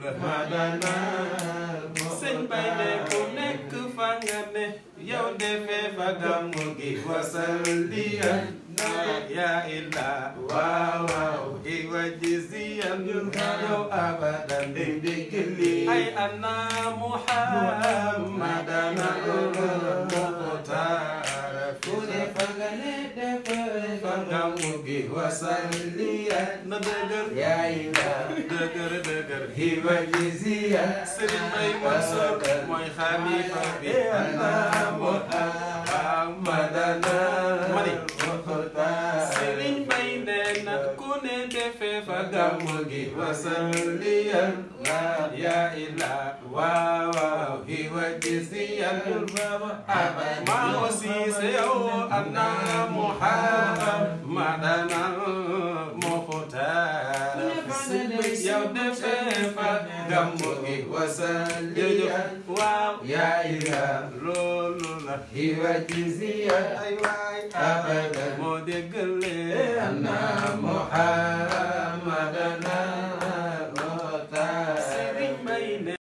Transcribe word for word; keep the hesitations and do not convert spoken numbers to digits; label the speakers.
Speaker 1: madana sëñ bay ne ku nekk fa nga ne yow defee fa gàmmu gi wasalliyan ya illa waaw waaw iwa jiziyan yow abadan bikli ay anna muhammadana muxtaar fu ne fa nga ne defee fa gàmmu gi wasalliyan na dëgër ya illa dëgër dëgër iwa jiziyan sëriñ bay Mansour mooy xalifa bi anna muhammadana mani sëriñ bay nee na ku ne defee fa gàmmu gi wasalliyan ya ila waaw waaw hiwa jisiyan maa aussi se yow anna muhammadana muxtaar yow defee fa gàmmu gi wasalliyan waaw ya ila loolu la hiwa jisiyan ay waay abadan moo déggale anna